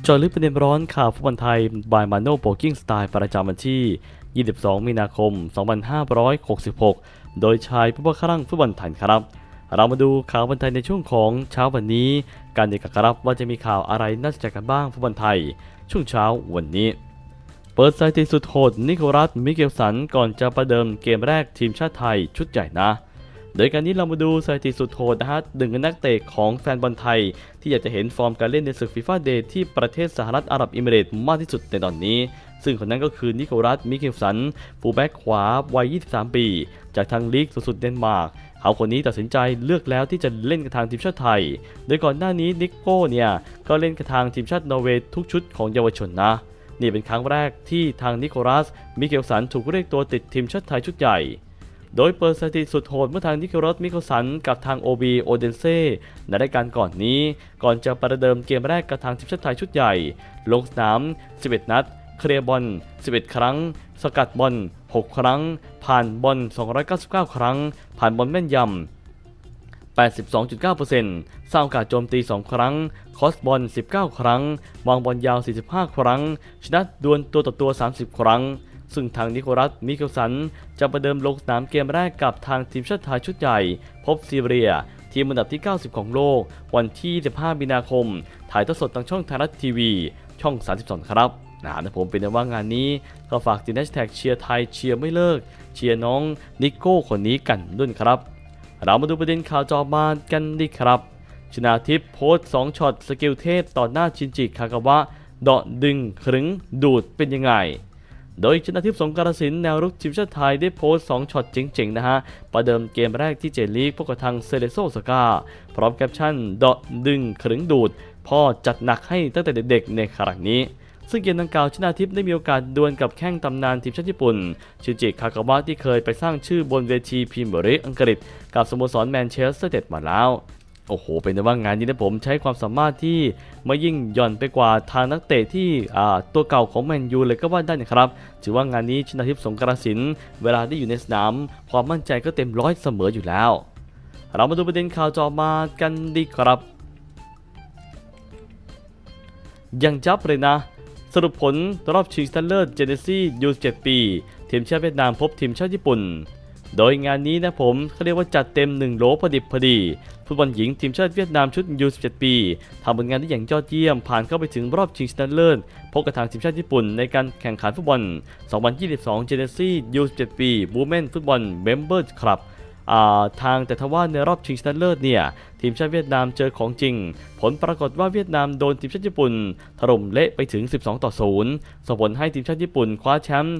จอลึกประเด็นร้อนข่าวฟุตบอลไทยบายมาโน่โปกิ้งสไตล์ประจำวันที่ 22 มีนาคม 2566 โดยชายผู้ว่าครั่งฟุตบอลไทยครับเรามาดูข่าวฟุตบอลไทยในช่วงของเช้าวันนี้การเด็กครับว่าจะมีข่าวอะไรน่าสนใจกันบ้างฟุตบอลไทยช่วงเช้าวันนี้เปิดสถิติสุดโหดนิโคลัส มิเกลสันก่อนจะประเดิมเกมแรกทีมชาติไทยชุดใหญ่นะโดยการนี้เรามาดูสถิติสุดโหดนะฮะหนึ่งนักเตะของแฟนบอลไทยที่อยากจะเห็นฟอร์มการเล่นในศึกฟีฟ่าเดย์ที่ประเทศสหรัฐอาหรับเอมิเรตส์มากที่สุดในตอนนี้ซึ่งคนนั้นก็คือนิโคลัส มิเกลสันฟูลแบ็กขวาวัย 23 ปีจากทางลีกสุดเดนมาร์กเขาคนนี้ตัดสินใจเลือกแล้วที่จะเล่นกับทางทีมชาติไทยโดยก่อนหน้านี้นิโก้เนี่ยก็เล่นกับทางทีมชาตินอร์เวย์ทุกชุดของเยาวชนนะนี่เป็นครั้งแรกที่ทางนิโคลัส มิเกลสันถูกเรียกตัวติดทีมชาติไทยชุดใหญ่โดยเปิดสถิติสุดโหดเมื่อทางนิโคลัส มิเกลสันกับทางโอบีโอเดนเซ่ในรายการก่อนนี้ก่อนจะประเดิมเกมแรกกับทางทีมชาติไทยชุดใหญ่ลงสนาม 11 นัดเคลียร์บอล 11 ครั้งสกัดบอล 6 ครั้งผ่านบอล 299 ครั้งผ่านบอลแม่นยำ 82.9% สร้างโอกาสโจมตี 2 ครั้งคอสบอล 19 ครั้งวางบอลยาว 45 ครั้งชนะดวลตัวต่อตัว 30 ครั้งซึ่งทางนิโคลัส มิเกลสันจะประเดิมลงสนามเกมแรกกับทางทีมชาติไทยชุดใหญ่พบซีเรียทีมอันดับที่ 90 ของโลกวันที่ 15 มีนาคมถ่ายทอดสดทางช่องไทยรัฐทีวีช่อง 32 ครับนะผมเป็นว่างานนี้ก็ฝากติดแฮชแท็กเชียร์ไทยเชียร์ไม่เลิกเชียร์น้องนิโก้คนนี้กันด้วยครับเรามาดูประเด็นข่าวจอมากันดีครับชนาทิพย์โพสต์2ช็อตสกิลเทพต่อหน้าชินจิคากาวะเดาะดึงครึ้งดูดเป็นยังไงโดยชนาทิพย์สงกรสินแนวรุกทีมชาติไทยได้โพสต์2ช็อตเจ๋งๆนะฮะประเดิมเกมแรกที่เจลีกพบกับทางเซเลโซสกาพร้อมแคปชั่นเดาะดึงครึ้งดูดพ่อจัดหนักให้ตั้งแต่เด็กๆในครั้งนี้ซึ่งเกมดังกล่าวชนาทิพย์ได้มีโอกาสดวลกับแข้งตำนานทีมชาติญี่ปุ่นชินจิคากาวะที่เคยไปสร้างชื่อบนเวทีพรีเมียร์ลีกอังกฤษกับสโมสรแมนเชสเตอร์ยูไนเต็ดมาแล้วโอ้โหเป็นว่างานนี้นะผมใช้ความสามารถที่ไม่ยิ่งหย่อนไปกว่าทางนักเตะที่ตัวเก่าของแมนยูเลยก็ว่าได้นะครับถือว่างานนี้ชนาทิพย์สงกรสินเวลาได้อยู่ในสนามความมั่นใจก็เต็มร้อยเสมออยู่แล้วเรามาดูประเด็นข่าวจอมากันดีครับยังจับเลยนะสรุปผลรอบชิงชนะเลิศเจเนซี่ยู17 ปีทีมชาติเวียดนามพบทีมชาติญี่ปุ่นโดยงานนี้นะผมเขาเรียกว่าจัดเต็ม1โหลพอดิบพอดีฟุตบอลหญิงทีมชาติเวียดนามชุดยู17 ปีทำผลงานได้อย่างยอดเยี่ยมผ่านเข้าไปถึงรอบชิงชนะเลิศพบกับทางทีมชาติญี่ปุ่นในการแข่งขันฟุตบอล 2022 เจเนซี่ยู17 ปีวูแมนฟุตบอลเมมเบอร์คลับทางแต่ทว่าในรอบชิงชนะเลิศเนี่ยทีมชาติเวียดนามเจอของจริงผลปรากฏว่าเวียดนามโดนทีมชาติญี่ปุ่นถล่มเละไปถึง 12-0 ส่งผลให้ทีมชาติญี่ปุ่นคว้าแชมป์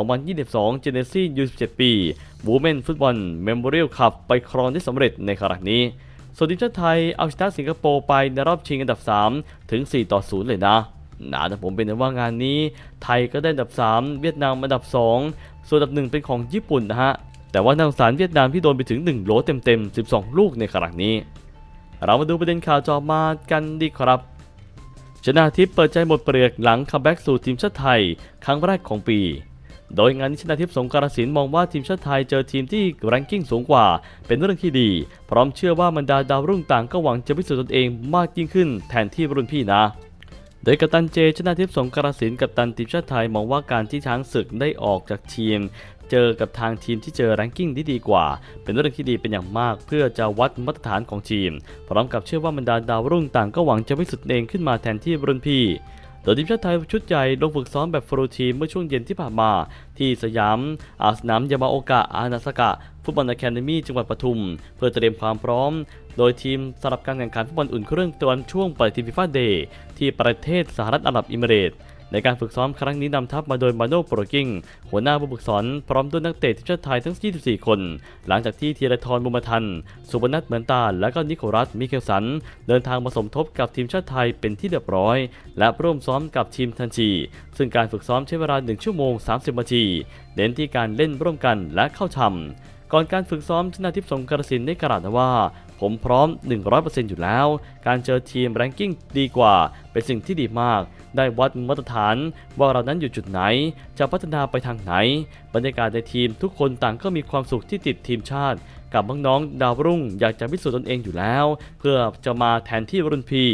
2022 เจเนซี่ยู17 ปีวูแมนฟุตบอลเมมโมเรียลคัพไปครองได้สำเร็จในครั้งนี้ส่วนทีมชาติไทยเอาชนะสิงคโปร์ไปในรอบชิงอันดับ 3 ถึง 4-0 เลยนะแต่ผมเป็นว่างานนี้ไทยก็ได้อันดับ 3 เวียดนามอันดับ 2 ส่วนอันดับ 1 เป็นของญี่ปุ่นนะฮะแต่ว่าทางสารเวียดนามที่โดนไปถึง1โหลเต็มๆ12 ลูกในครั้งนี้เรามาดูประเด็นข่าวจอมากันดีครับชนาทิพย์เปิดใจหมดเปลือกหลังคัมแบ็กสู่ทีมชาติไทยครั้งแรกของปีโดยงานนี้ชนาทิพย์สงกรสินมองว่าทีมชาติไทยเจอทีมที่แรงกิ้งสูงกว่าเป็นเรื่องที่ดีพร้อมเชื่อว่าบรรดาดาวรุ่งต่างก็หวังจะพิสูจน์ตนเองมากยิ่งขึ้นแทนที่รุ่นพี่นะโดยกัปตันเจชนาทิพย์สงกรสินกัปตันทีมชาติไทยมองว่าการที่ช้างศึกได้ออกจากทีมเจอกับทางทีมที่เจอแรงกิ้งที่ดีกว่าเป็นเรื่องที่ดีเป็นอย่างมากเพื่อจะวัดมาตรฐานของทีมพร้อมกับเชื่อว่าบรรดาดาวรุ่งต่างก็หวังจะพิสูจน์เองขึ้นมาแทนที่รุ่นพี่โดยทีมชาติไทยชุดใหญ่ลงฝึกซ้อมแบบฟูลทีมเมื่อช่วงเย็นที่ผ่านมาที่สยามสนามยามาโอกะอานาซากะฟุตบอลอะคาเดมี่จังหวัดปทุมเพื่อเตรียมความพร้อมโดยทีมสำหรับการแข่งขันฟุตบอลอุ่นเครื่องตอนช่วงปฏิทินฟีฟ่าเดย์ที่ประเทศสหรัฐอาหรับเอมิเรตส์ในการฝึกซ้อมครั้งนี้นำทัพมาโดยมาโน่โปรกิ้งหัวหน้าผู้ฝึกสอนพร้อมด้วยนักเตะทีมชาติไทยทั้ง 24 คนหลังจากที่ธีรทรบุญมาทันสุพนัทเหมือนตาและก็นิโคลัส มิเกลสันเดินทางมาสมทบกับทีมชาติไทยเป็นที่เรียบร้อยและร่วมซ้อมกับทีมทันทีซึ่งการฝึกซ้อมใช้เวลา1 ชั่วโมง 30 นาทีเน้นที่การเล่นร่วมกันและเข้าทำก่อนการฝึกซ้อมชนาทิพย์สงกรสินได้กล่าวว่าผมพร้อม 100% อยู่แล้วการเจอทีมแรงกิ้งดีกว่าเป็นสิ่งที่ดีมากได้วัดมาตรฐานว่าเรานั้นอยู่จุดไหนจะพัฒนาไปทางไหนบรรยากาศในทีมทุกคนต่างก็มีความสุขที่ติดทีมชาติกับน้องๆดาวรุ่งอยากจะพิสูจน์ตนเองอยู่แล้วเพื่อจะมาแทนที่รุ่นพี่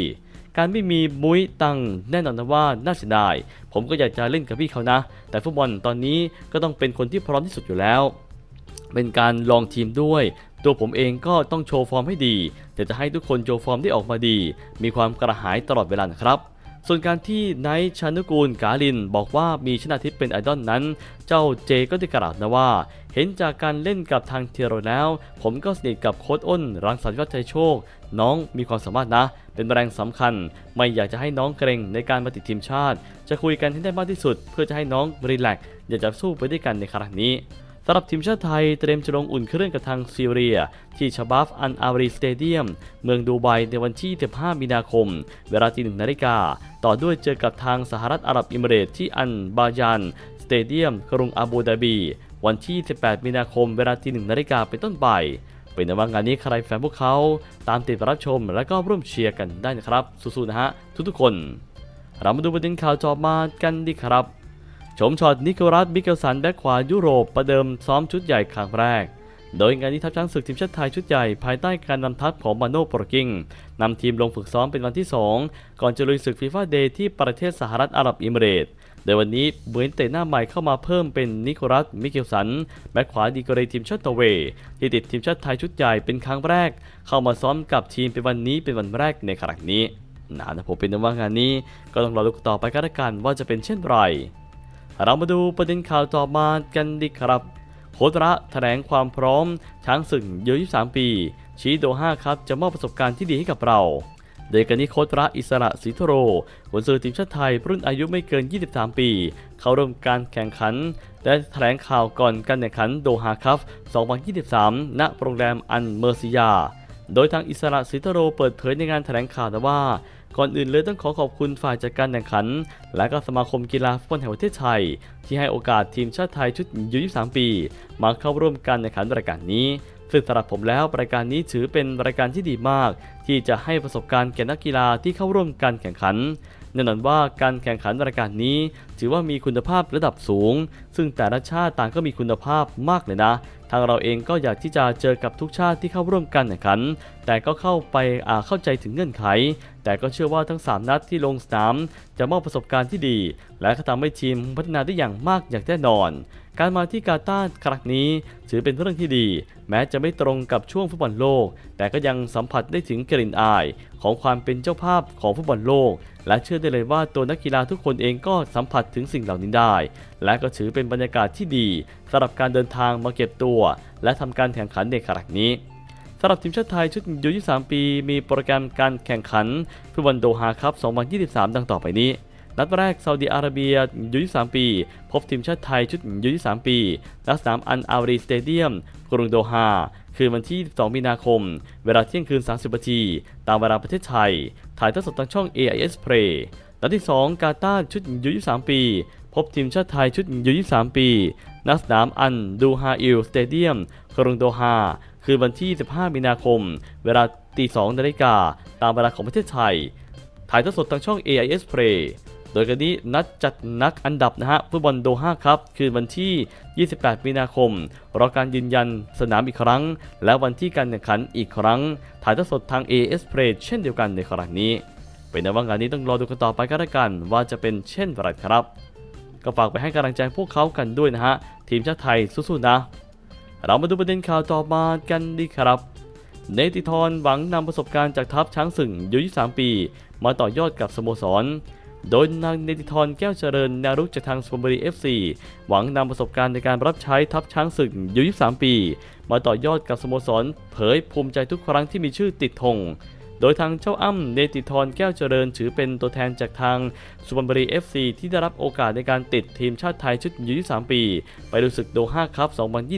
การไม่มีมุ้ยตังแน่นอนนะว่าน่าเสียดายผมก็อยากจะเล่นกับพี่เขานะแต่ฟุตบอลตอนนี้ก็ต้องเป็นคนที่พร้อมที่สุดอยู่แล้วเป็นการลองทีมด้วยตัวผมเองก็ต้องโชว์ฟอร์มให้ดีแต่จะให้ทุกคนโชว์ฟอร์มได้ออกมาดีมีความกระหายตลอดเวลานะครับส่วนการที่ไนท์ชานุกูลกาลินบอกว่ามีชนาทิพย์เป็นไอดอลนั้นเจ้าเจก็ได้กล่าวนะว่าเห็นจากการเล่นกับทางเทโรแล้วผมก็สนิทกับโค้ชอ้นรังสรรค์ยอดใจโชคน้องมีความสามารถนะเป็นแรงสำคัญไม่อยากจะให้น้องเกรงในการมาติดทีมชาติจะคุยกันให้ได้มากที่สุดเพื่อจะให้น้องรีแลกซ์อยากจะสู้ไปด้วยกันในครั้งนี้สำหรับทีมชาติไทยเตรียมจะลงอุ่นเครื่องกับทางซีเรียที่ชาบัฟอันอารีสเตเดียมเมืองดูไบในวันที่15มีนาคมเวลา1 นาฬิกาต่อด้วยเจอกับทางสหรัฐอาหรับเอมิเรตส์ที่อันบาญานสเตเดียมกรุงอาบูดาบีวันที่18มีนาคมเวลา1 นาฬิกาเป็นต้นไปเป็นในว่างานนี้ใครแฟนพวกเขาตามติดรับชมและก็ร่วมเชียร์กันได้นะครับสู้ๆนะฮะทุกๆคนเรามาดูประเด็นข่าวจอมากันดีครับชมช็อตนิโคลัส มิเกลสันแบ็คขวายุโรปประเดิมซ้อมชุดใหญ่ครั้งแรกโดยงานนี้ทัพช้างศึกทีมชาติไทยชุดใหญ่ภายใต้การนำทัพของมาโน่ โปรกิงนำทีมลงฝึกซ้อมเป็นวันที่2ก่อนจะลุยศึกฟีฟ่าเดย์ที่ประเทศสหรัฐอาหรับเอมิเรตส์โดยวันนี้เหมือนเตะหน้าใหม่เข้ามาเพิ่มเป็นนิโคลัส มิเกลสันแบ็คขวาดีกรีทีมชาตินอร์เวย์ที่ติดทีมชาติไทยชุดใหญ่เป็นครั้งแรกเข้ามาซ้อมกับทีมเป็นวันนี้เป็นวันแรกในครั้งนี้นะผมเป็นว่างานนี้ก็ต้องรอดูต่อไปกันละกันว่าจะเป็นเช่นไรเรามาดูประเด็นข่าวต่อมากันดีครับโค้ชระแถลงความพร้อมช้างศึกอายุ23 ปีชี้โดฮาครับจะมอบประสบการณ์ที่ดีให้กับเราโดยการนี้โค้ชระอิสระศรีธโรกุนซือทีมชาติไทยรุ่นอายุไม่เกิน23 ปีเข้าร่วมการแข่งขันและแถลงข่าวก่อนการแข่งขันโดฮาคัพ 2023 ณ โรงแรมอันเมอร์ซิยาโดยทางอิสระศรีธโรเปิดเผยในงานแถลงข่าวว่าก่อนอื่นเลยต้องขอขอบคุณฝ่ายจัดการแข่งขันและก็สมาคมกีฬาฟุตบอลแห่งประเทศไทยที่ให้โอกาสทีมชาติไทยชุดอายุ23 ปีมาเข้าร่วมการแข่งขันรายการนี้ซึ่งสำหรับผมแล้วรายการนี้ถือเป็นรายการที่ดีมากที่จะให้ประสบการณ์แก่นักกีฬาที่เข้าร่วมการแข่งขันแน่นอนว่าการแข่งขันรายการนี้ถือว่ามีคุณภาพระดับสูงซึ่งแต่ละชาติต่างก็มีคุณภาพมากเลยนะทางเราเองก็อยากที่จะเจอกับทุกชาติที่เข้าร่วมการแข่งขันแต่ก็เข้าใจถึงเงื่อนไขแต่ก็เชื่อว่าทั้ง3นัดที่ลงสนามจะมอบประสบการณ์ที่ดีและก็ทำให้ทีมพัฒนาได้อย่างมากอย่างแน่นอนการมาที่กาตาร์ครั้งนี้ถือเป็นเรื่องที่ดีแม้จะไม่ตรงกับช่วงฟุตบอลโลกแต่ก็ยังสัมผัสได้ถึงกลิ่นอายของความเป็นเจ้าภาพของฟุตบอลโลกและเชื่อได้เลยว่าตัวนักกีฬาทุกคนเองก็สัมผัสถึงสิ่งเหล่านี้ได้และก็ถือเป็นบรรยากาศที่ดีสำหรับการเดินทางมาเก็บตัวและทำการแข่งขันในครั้งนี้สำหรับทีมชาติไทยชุดอายุ23 ปีมีโปรแกรมการแข่งขันฟุตบอลโดฮาคัพ 2023 ดังต่อไปนี้นัดแรกซาอุดิอาระเบียอายุ23 ปีพบทีมชาติไทยชุดอายุ23 ปีณสนามอันอารีสเตเดียมกรุงโดฮาคืนวันที่12 มีนาคมเวลาเที่ยงคืน 30 นาทีตามเวลาประเทศไทยถ่ายทอดสดทางช่อง AIS Play นัดที่2กาตาร์ชุดอายุ23 ปีพบทีมชาติไทยชุดอายุ23 ปีณสนามอันดูฮาอิลสเตเดียมกรุงโดฮาคืนวันที่15 มีนาคมเวลา2 นาฬิกาตามเวลาของประเทศไทยถ่ายทอดสดทางช่อง AIS Play โดยกันนี้นัดจัดนักอันดับฟุตบอลโดฮาครับคืนวันที่28 มีนาคมรอการยืนยันสนามอีกครั้งและวันที่การแข่งขันอีกครั้งถ่ายทอดสดทาง AIS Play เช่นเดียวกันในครั้งนี้เป็นในว่างานนี้ต้องรอดูกันต่อไปกันละกันว่าจะเป็นเช่นไรครับก็ฝากไปให้กำลังใจพวกเขากันด้วยนะฮะทีมชาติไทยสู้ๆนะเรามาดูประเด็นข่าวต่อมากันดีครับเนติธรหวังนำประสบการณ์จากทัพช้างศึกอายุ23 ปีมาต่อยอดกับสโมสรโดยนางเนติธรแก้วเจริญแนวรุกจากทางสุพรรณบุรี FC หวังนำประสบการณ์ในการรับใช้ทัพช้างศึกอายุ23 ปีมาต่อยอดกับสโมสรเผยภูมิใจทุกครั้งที่มีชื่อติดธงโดยทางเจ้าอ้ำเนติธรแก้วเจริญถือเป็นตัวแทนจากทางสุพรรณบุรี FC ที่ได้รับโอกาสในการติดทีมชาติไทยชุดอายุ23 ปีไปดูศึกโดฮาคัพ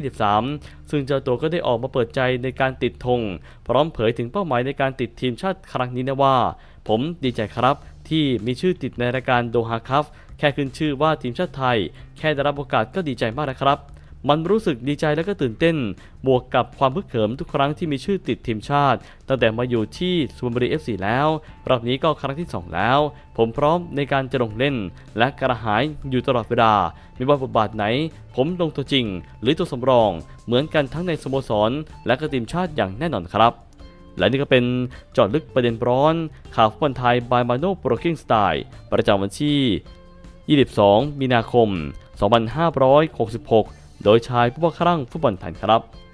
2023 ซึ่งเจ้าตัวก็ได้ออกมาเปิดใจในการติดธงพร้อมเผยถึงเป้าหมายในการติดทีมชาติครั้งนี้นะว่าผมดีใจครับที่มีชื่อติดในรายการโดฮาคัพแค่ขึ้นชื่อว่าทีมชาติไทยแค่ได้รับโอกาสก็ดีใจมากนะครับมันรู้สึกดีใจและก็ตื่นเต้นบวกกับความพึกเหิมทุกครั้งที่มีชื่อติดทีมชาติตั้งแต่มาอยู่ที่สุพรรณบุรี FC แล้วรอบนี้ก็ครั้งที่2แล้วผมพร้อมในการจะลงเล่นและกระหายอยู่ตลอดเวลาไม่ว่าบทบาทไหนผมลงตัวจริงหรือตัวสำรองเหมือนกันทั้งในสโมสรและก็ทีมชาติอย่างแน่นอนครับและนี่ก็เป็นเจาะลึกประเด็นร้อนข่าวฟุตบอลไทย by Mano Broking Style ประจำวันที่ 22 มีนาคม 2566 โดยชายผู้ว่าคลั่งฟุตบอลไทยครับ